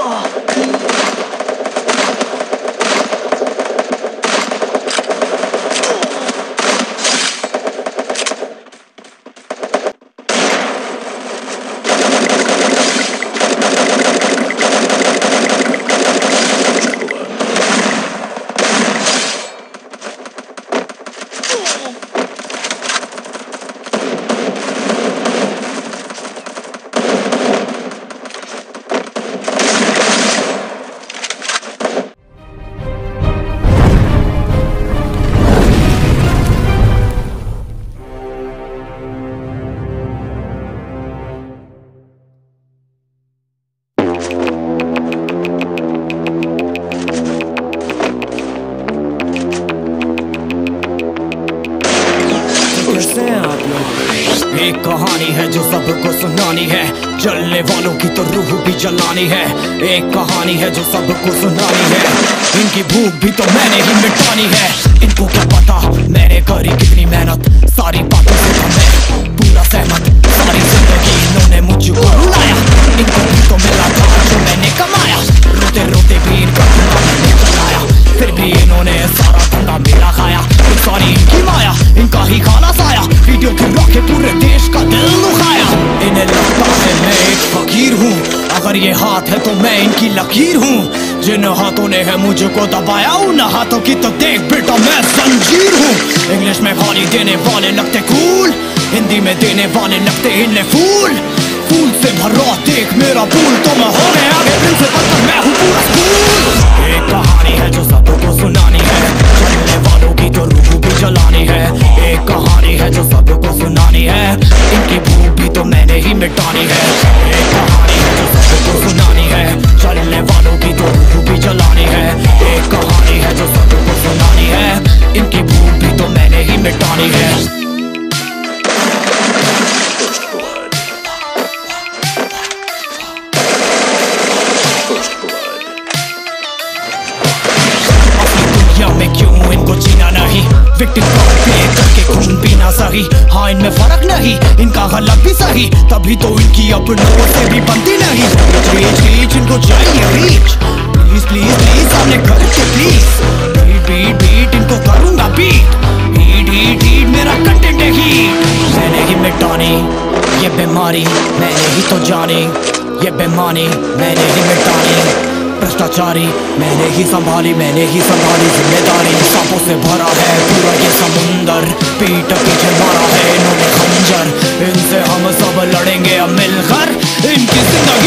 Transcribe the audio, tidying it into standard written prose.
एक कहानी है जो सबको सुनानी है, जलने वालों की तो रूह भी जलानी है। एक कहानी है जो सबको सुनानी है, इनकी भूख भी तो मैंने ही मिटानी है। इनको क्या पता मैंने करी कितनी मेहनत, सारी बातों से था मैं पूरा सहमत। सारी जिंदगी इन्होंने मुझको रुलाया, इनको भी तो मिला था जो मैंने कमाया। रोते रोते भी इनका धंधा मैंने चलाया, फिर भी इन्होंने सारा धंधा मेरा खाया। सारी इनकी माया, इनका ही खाना साया, वीडियो गिरा के पूरे देश का दिल दुखाया। इन्हें लगता है मैं एक फकीर हूँ, अगर ये हाथ है तो मैं इनकी लकीर हूँ। जिन हाथों ने है मुझको दबाया, उन हाथों की तो देख बेटा मैं जंजीर हूँ। इंग्लिश में गाली देने वाले लगते कूल, हिंदी में देने वाले लगते इन्हें फूल। फूल से भरा देख मेरा फूल, तो मैं हो गया आगे प्रिंसिपल पर मैं हूँ पूरा स्कूल। एक कहानी है जो सबको सुनानी है, चलने वालों की तो रूह भी जलानी है। एक कहानी है जो सबको सुनानी है, इनकी भूख भी तो मैंने ही मिटानी है। एक कहानी है जो सबको सुनानी है, चलने वालों की तो रूह भी जलानी है। एक कहानी है जो सबको सुनानी है, इनकी भूख भी तो मैंने ही मिटानी है। में क्यों इनको जीना नहीं, विक्टिम को पे करके खून पीना सही। हाँ इनमें फर्क नहीं, इनका गलत भी सही, तभी तो इनकी अपनों से भी बनती नहीं। रीच रीच इनको चाहिए रीच, प्लीज प्लीज प्लीज सामने करके प्लीज। बीट बीट बीट इनको करूंगा बीट, हीट हीट हीट मेरा कंटेंट है हीट। मैंने ही मिटानी ये बीमारी, मैंने ही तो जानी ये बेमानी, मैंने ही मिटानी भ्रष्टाचारी। मैंने ही संभाली जिम्मेदारी। सांपों से भरा है पूरा ये समुंदर, पीठ पीछे मारा है इन्होंने खंजर। इनसे हम सब लड़ेंगे अब मिलकर, इनकी जिंदगी